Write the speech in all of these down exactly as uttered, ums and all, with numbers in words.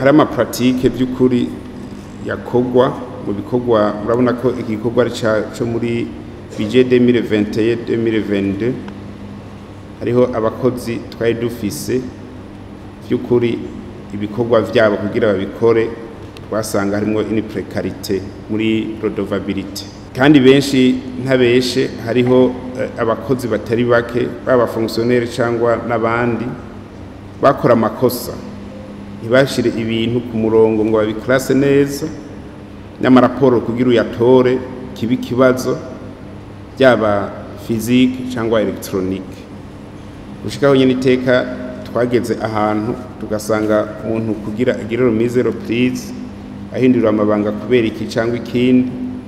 hari ama pratique by'ukuri yakogwa mu bikorwa. Urabona ko igikorwa cyo muri budget deux mille vingt et un deux mille vingt-deux hariho abakozi twari dufise by'ukuri ibikorwa vyabo kugira babikore twasanga harimo une précarité muri redevabilité, kandi benshi ntabeshe hariho uh, abakozi batari bake baba fonctionnaire cyangwa nabandi bakora amakosa ntibashire ibintu ku murongo ngo babiklase neza n'amaraporo kugira uyatore kibi kibazo byaba physique cyangwa electronique. Ushikaho nyene iteka twageze ahantu tugasanga umuntu kugira agirero mise reprise ahindura amabanga kubera iki cyangwa ikindi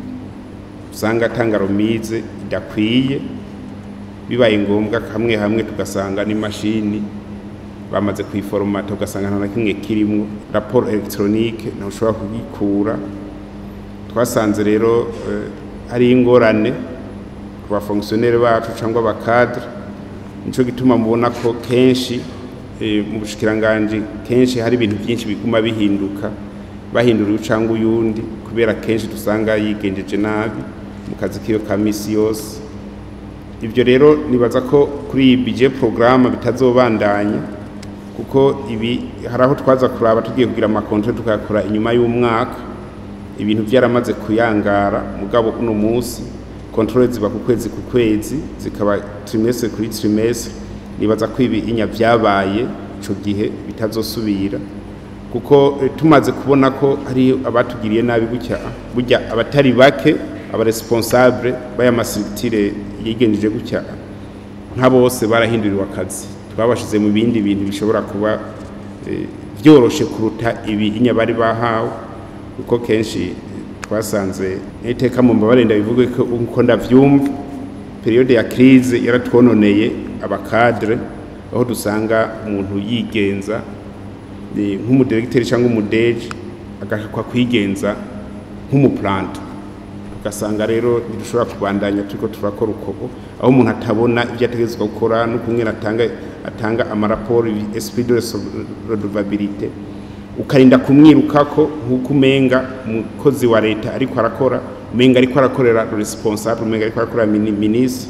usanga atanga romize idakwiye, bibaye ngombwa kamwe hamwe tugasanga ni mashini bamaze kuyiforomata ugasanga nta kimwe kirimo raporo electronique na ushobora kugikura. Twasanze rero uh, ari ingorane ku ba fonctionnaire bacu cyangwa ba cadre, nico gituma mubona ko kenshi e, mu Umushikiranganji kenshi hari ibintu byinshi biguma bihinduka bahindura cyangwa uyundi kubera kenshi dusanga yigenjeje nabi mu kazi kiyo ka misi yose. Ibyo rero nibaza ko kuri iyi budget programme bitazobandanya kuko ibi haraho twaza kuraba tugiye kugira ama contrat tukakora inyuma y'umwaka ibintu byaramaze kuyangara. Mugabo kuno munsi control ziba ku kwezi ku kwezi zikaba trimestre kuri trimestre. Nibaza ko ibi inya byabaye ico gihe bitazosubira kuko e, tumaze kubona ko hari abatugiriye nabi gutya burya abatari bake aba responsable baya mastructure yigenjeje gutya nka bose barahinduriwe akazi, twabashize mu bindi bintu bishobora kuba e, byoroshe kuruta ibi inya bari bahawe kuko kenshi twasanze iteka mu mbabarenda bivuge ko uko ndavyumva periode ya crise yaratwononeye abakadre aho dusanga umuntu yigenza nk'umudirecteur cyangwa umudeje agashakwa kwigenza nk'umuplanto, ugasanga rero ntidushobora kubandanya turiko turakora uko aho umuntu atabona ibyo ategezwa gukora no kumwe atanga atanga amaraporo esprit de redevabilité ukarinda kumwirukako nk'uko umenga umukozi wa leta ariko arakora umenga ariko arakorera responsable umenga ariko arakora ministre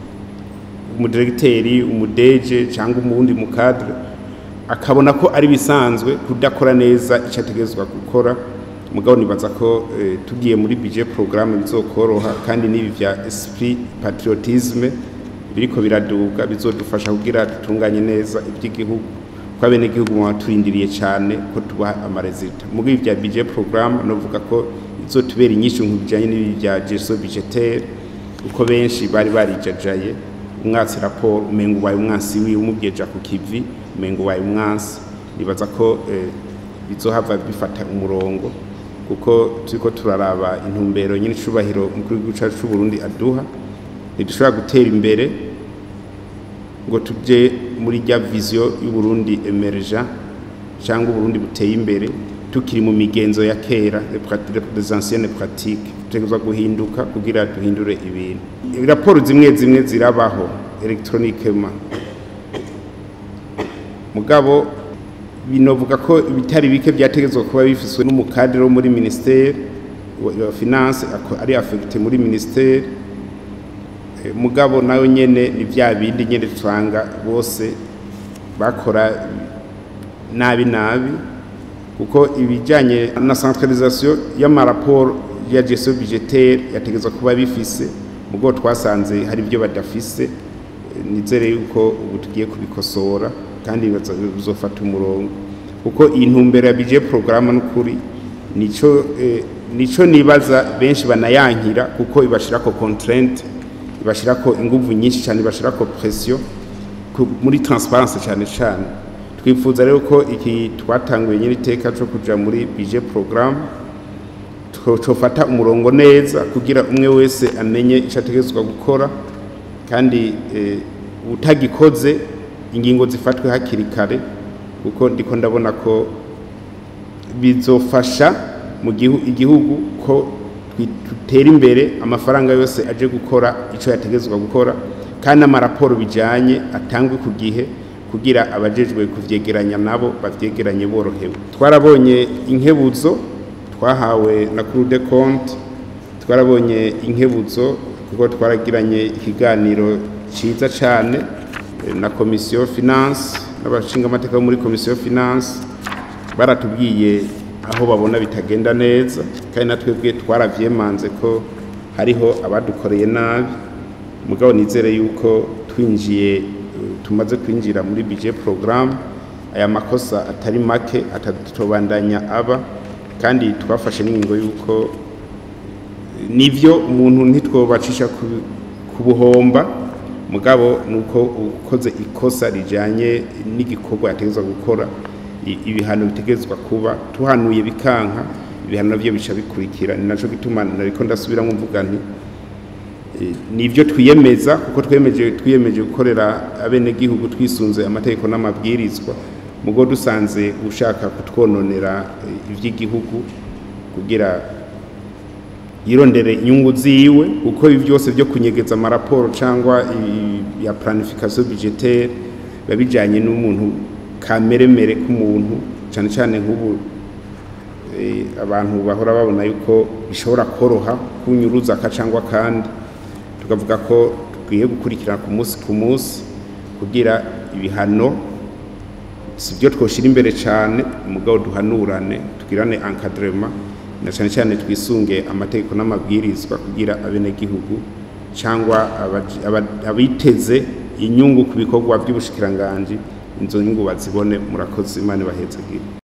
umudirecteur umudeje cyangwa umundi mukadre akabona ko ari bisanzwe kudakora neza icyategezwa gukora. Mugabo nibaza ko e, tugiye muri budget programme bizokoroha kandi nibi vya esprit patriotisme biriko biraduga bizodufasha kugira dutunganye neza iby'igihugu kwa bene gihugu mwaturindiriye cyane ko tuba amaresita. Mugiye vya budget programme novuga ko izotubera inyishu nk'ibijanye n'ibi vya gestion budgetaire uko benshi bari barijajaye umwatsi raporo umengo wayo umwansi wi umubyeja ku kivi umengo wayo umwansi. Nibaza ko e, bizohava bifata umurongo kuko turiko turaraba intumbero nyine cubahiro mukuru w'igihugu cy'u Burundi aduha ntidushobora gutera imbere ngo tuje muri rya vision y'u Burundi emergent cyangwa u Burundi buteye imbere tukiri mu migenzo ya kera les anciennes pratiques. Tegezwa guhinduka kugira duhindure ibintu. Raporo zimwe zimwe zirabaho electroniquement mugabo binovuga ko ibitari bike byategezwa kuba bifiswe n'umukadre wo muri ministère wa finance ari affecté muri ministère e, mugabo nayo nyene ni vya bindi nyene twanga bose bakora nabi nabi kuko ibijanye na centralisation y'amaraporo ya gestion budgetaire yategezwa kuba bifise mugo twasanze hari byo badafise. Nizere yuko ubu tugiye kubikosora kandi bizofata umurongo kuko intumbero ya budget programme n'ukuri nico eh, nico nibaza benshi banayankira kuko ibashirako contrainte ibashirako inguvu nyinshi cyane ibashirako pression muri transparence cyane cyane. Twifuza rero ko iki twatanguye nyine iteka cyo kuja muri budget programme twofata umurongo neza kugira umwe wese amenye icyategezwa gukora kandi eh, utagikoze ingingo zifatwe hakiri kare kuko ndiko ndabona ko bizofasha mu igihugu ko tutera imbere amafaranga yose aje gukora ico yategezwa gukora kandi amaraporo bijanye atangwe ku gihe kugira abajejwe kuvyegeranya nabo bavyegeranye borohewe. Twarabonye inkebuzo twahawe na Cour des comptes, twarabonye inkebuzo kuko twaragiranye ikiganiro ciza cane na Commission Finance n'abashinga amateka muri Commission Finance, baratubwiye aho babona bitagenda neza kandi natwebwe twaravyemanze ko hariho abadukoreye nabi. Mugabo nizere yuko twinjiye tumaze kwinjira muri budget programme aya makosa atari make atatobandanya aba, kandi twafashe n'ingingo yuko nivyo umuntu ntitwobacisha ku buhomba, mugabo nuko ukoze ikosa rijanye n'igikorwa yategezwa gukora ibihano bitegezwa kuba tuhanuye bikanka, ibihano navyo bica bikurikira. Ni naco gituma nariko ndasubira mu mvuga nti nivyo twiyemeza kuko twemeje twiyemeje gukorera abene gihugu twisunze amategeko n'amabwirizwa, mugo dusanze ushaka kutwononera ivy'igihugu kugira yirondere inyungu ziwe, uko ibi byose byo kunyegeza amaraporo cyangwa ya planification budgetaire babijanye n'umuntu kameremere k'umuntu, cyane cyane nk'ubu abantu bahora babona yuko bishobora koroha kunyuruza akacangwa kandi tukavuga ko tugiye gukurikirana ku munsi ku munsi kugira ibihano sibyo twoshira imbere cyane, umugabo duhanurane tugirane encadrement na cyane cyane twisunge amategeko n'amabwirizwa kugira abene gihugu cyangwa abiteze inyungu ku bikorwa by'Umushikiranganji inzo nyungu bazibone. Murakoze, Imana bahetse gihe.